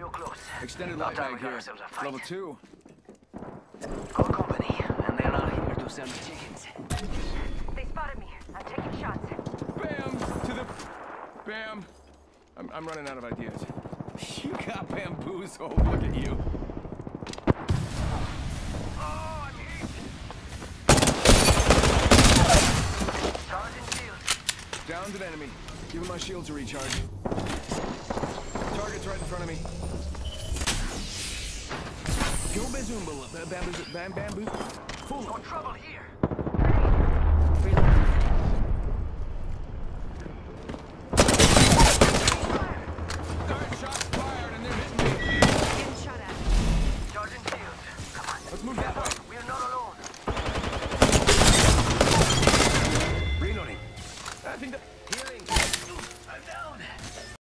Real close. Extended About light time mag we got here. ourselves a fight. Level 2. Good company, and they're not here to sell the chickens. They spotted me. I'm taking shots. Bam! To the... Bam! I'm running out of ideas. You got bamboozled. Look at you. Oh, I'm hit! Charging shield. Downed an enemy. Give him my shield to recharge. Target's right in front of me. Go Bazoombala. Bamboo. Fool. Got trouble here.